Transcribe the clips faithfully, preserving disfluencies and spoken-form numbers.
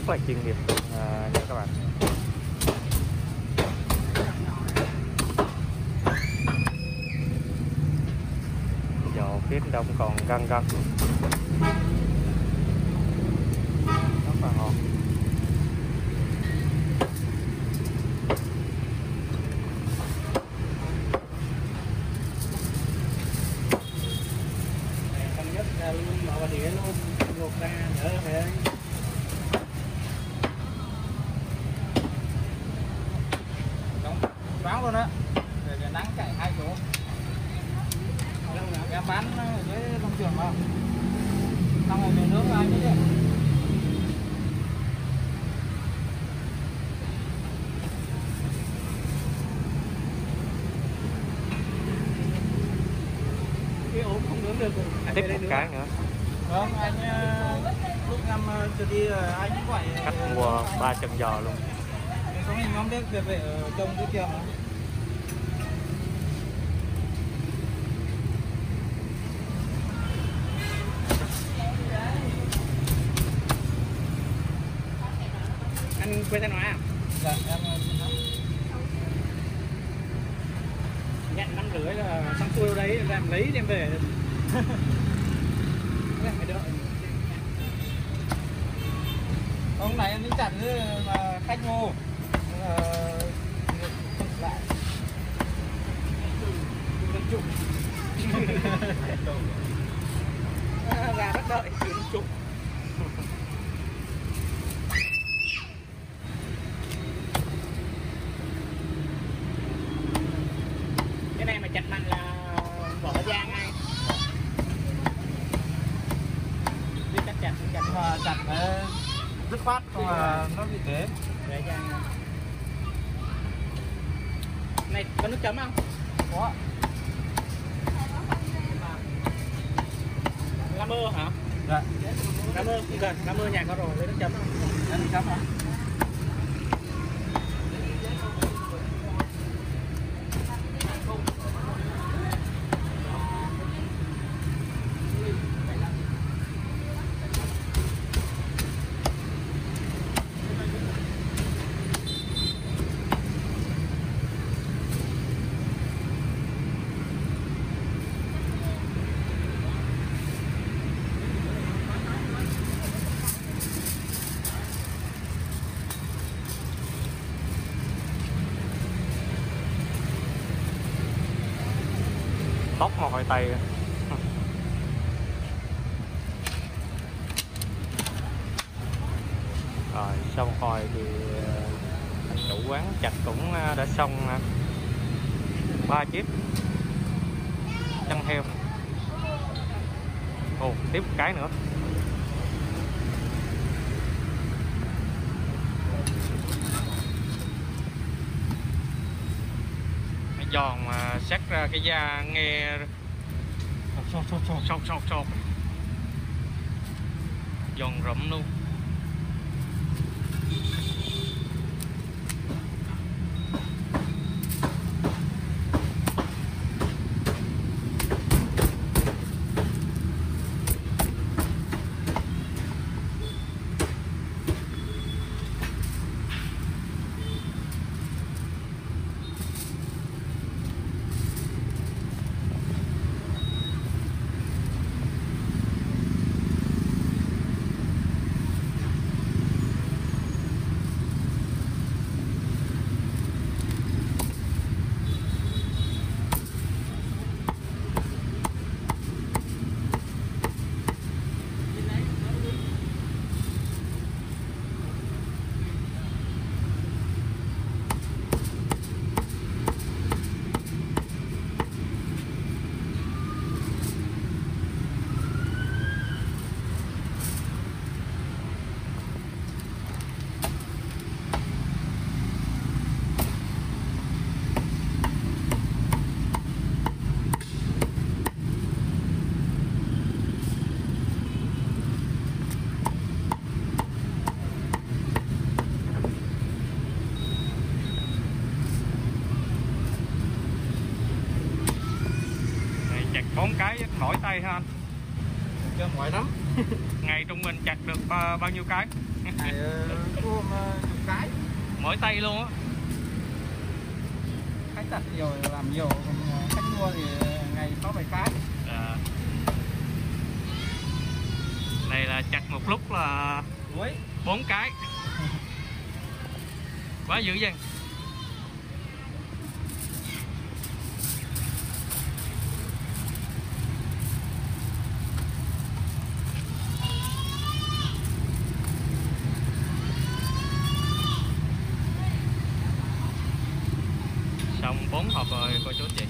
rất là chuyên nghiệp à, nha các bạn. Dò phía đông còn găng găng rất là ngon. Không nhất là luôn mở vào đĩa luôn luộc ra đỡ phải đóng bán luôn á để cho nắng chạy hai chỗ. Em bán ở dưới công trường không? Xong rồi về nước ai biết được. Cái ốm không nướng được. Tiếp một cái nữa. Vâng, anh lúc em chưa đi anh cũng gọi Khách mua ba chân giò luôn. Xong mình nhóm biết về về ở trong cái kia mà. Anh quê Thanh Hóa à? Dạ, em nhận năm rưỡi là xong xuôi đấy ra em lấy đem về. Phải đợi. Hôm nay em đi chặt mà khách ngô lại chục gà bắt đợi chục. Cái này mà chặt mạnh là vỏ giang ngay. Biết cách chặt chặt mà chặt dứt khoát không là nó bị thế. Để giang này có nước chấm không? Có. Lá mơ hả? Dạ. Lá mơ không cần, lá mơ nhà có rồi, lấy nước chấm không? Lấy nước chấm hả? Tóc mồ hôi tay. Rồi xong rồi thì anh chủ quán chặt cũng đã xong ba chiếc chân heo. Ồ, tiếp một cái nữa. Giòn mà xắt ra cái da nghe sột sột sột sột sột sột giòn rụm luôn. Bốn cái mỏi tay ha anh. Cho mỏi lắm. Ngày trung bình chặt được uh, bao nhiêu cái? Ngày ôm chục cái. Mỗi tay luôn á. Khách chặt nhiều làm nhiều, còn khách mua thì ngày sáu bảy cái. À. Này là chặt một lúc là Ui. bốn cái. Quá dữ vậy. Xong bốn hộp rồi cô chú chị.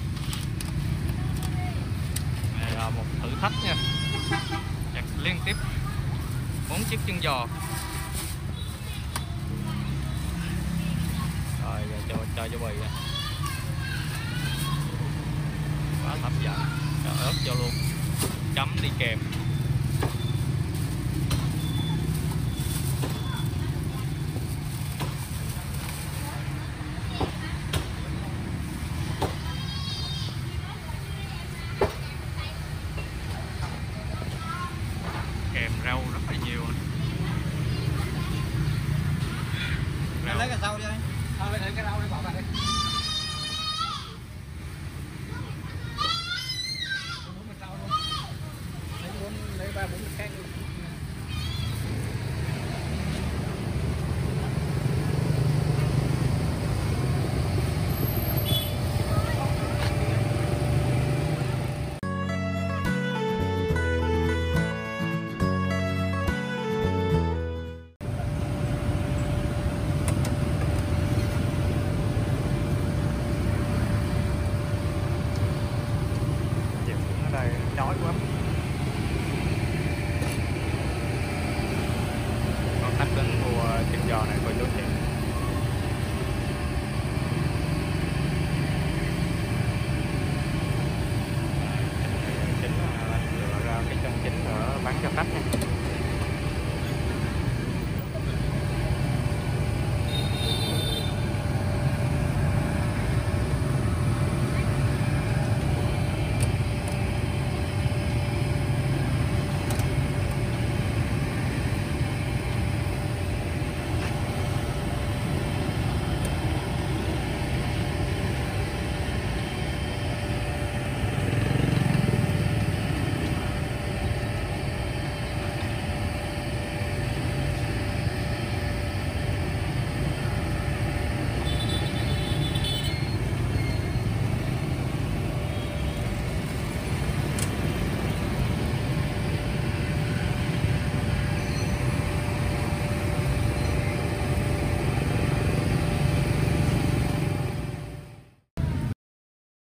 Này là một thử thách nha. Chặt liên tiếp bốn chiếc chân giò. Rồi giờ cho cho cho bì nè. Quá hấp dẫn. Cho ớt cho luôn. Chấm đi kèm.